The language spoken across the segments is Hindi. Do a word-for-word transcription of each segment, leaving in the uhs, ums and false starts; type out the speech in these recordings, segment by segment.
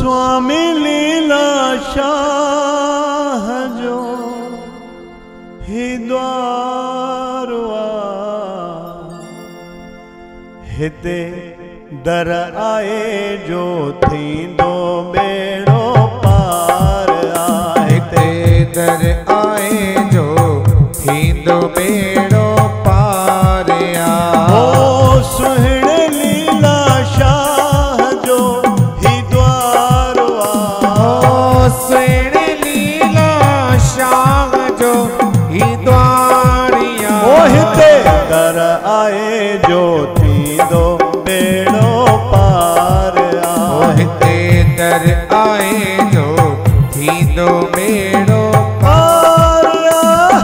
स्वामी लीला शाह जो ही द्वारवा हिते दर आए जो थींदो बेड़ो पार आ। हिते दर आए जो थींदो बेड़ो पार आ। ओ सुहिण लीला शाह जो ही द्वारवा। ओ सुहिण लीला शाह जो ही द्वारिया। ओ हिते दर आए जो थींदो बेड़ो पार आ। ओ हिते दर आए जो थींदो बेड़ो पार आ।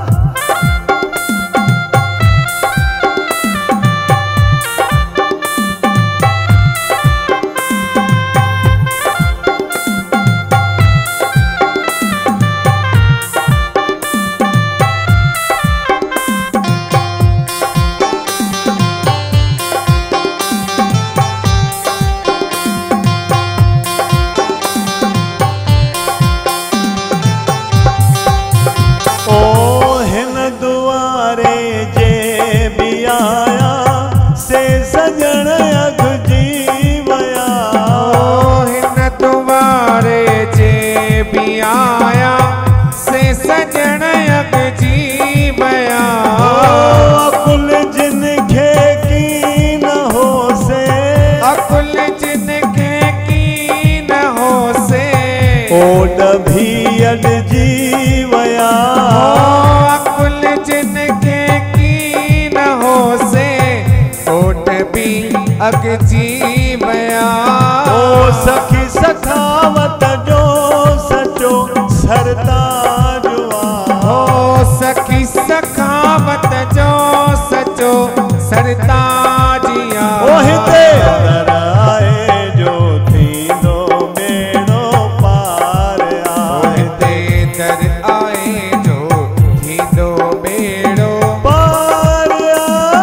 आया से सजन अग जी बया। अकुल जिनखे की न हो से। अकुल जिनखे की न हो से। ओड भी अग जी वया। अकुल जिनखे की न हो से। ओड भी अग जी बया। ओ सखी सखावत जो सचो सरताज आ। हो सखी सखावत जो सचो सरताजिया। ओ हिते दर आए जो थींदो बेड़ो पार आ। ओ हिते दर आए जो थींदो बेड़ो पार आ।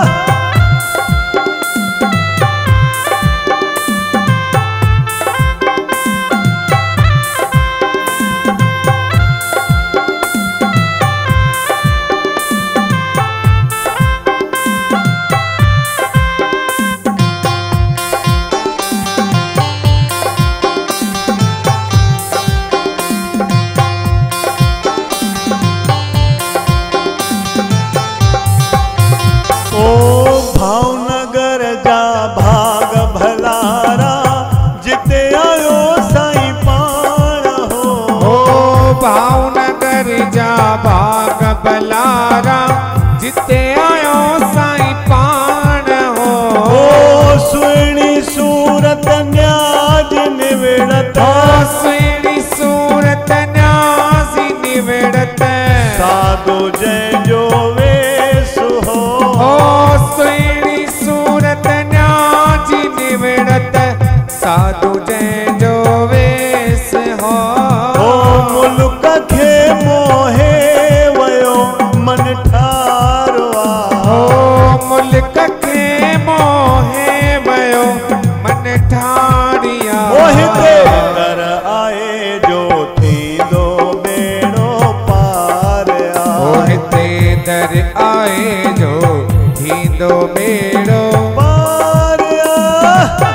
भावनगर जा भाग भलारा जिते आयो साईं पाण हो। ओ भावनगर जा भाग भलारा जिते आयो साईं पाण हो। ओ सुहिणी सूरत न्याज निवेड़त। सुहिणी सूरत न्याज़ निवेड़त। साधु जंहिंजो वेस हो। सुहिणी सूरत न्याज निवेड़त। साधु जंहिंजो वेस हो। ओ मुल्क खे मोहे वयो मन ठारो आ। ओ मुल्क खे मोहे वयो मन ठारिया। ओ हिते दर आए जो थींदो बेड़ो पार आ। ओ हिते दर आए जो थींदो बेड़ो पार आ।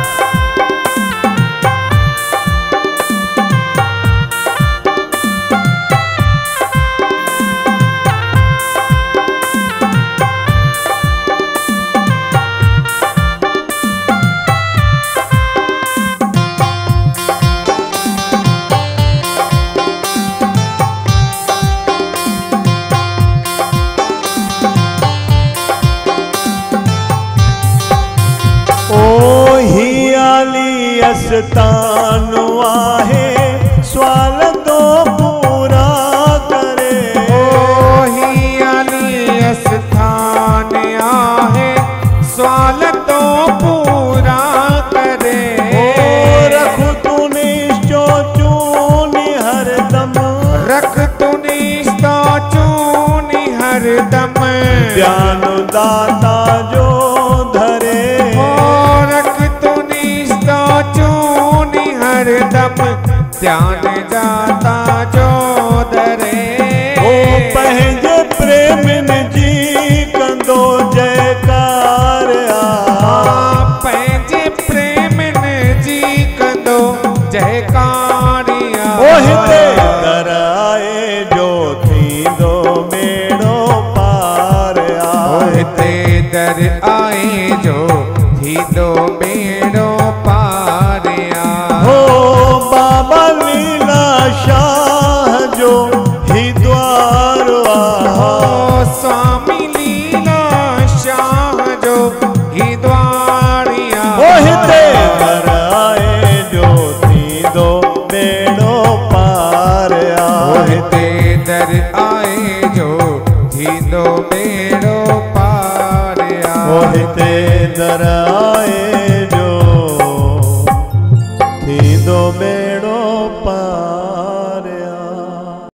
स्थान आहे सवाल तो पूरा करे। ओ ही अली स्थान आहे सवाल तो पूरा करे। ओ रख तू निश्चो चूनी हरदम। रख तू निश्चो चूनी हरदम। ज्ञान दाता जो धरे। ओ रख तू निश्चो चूनी हर हरदम ध्यान जाता जो दरे। ओ पंहिंजे प्रेमिन जी कंदो जयकार आ। पंहिंजे प्रेमिन जी कंदो जयकारिया। ओ हिते दर आए जो थींदो बेड़ो पार आ। हिते दर आए जो थींदो बेड़ो पार आ। हो बाबा लीला शाह जो ही द्वार आ। स्वामी लीला शाह जो ही द्वारिया। ओ हिते दर आए जो थींदो बेड़ो पार आ। हिते दर आए जो थींदो बेड़ो पार आ। ओ हिते दर आए जो थींदो बेड़ो पार।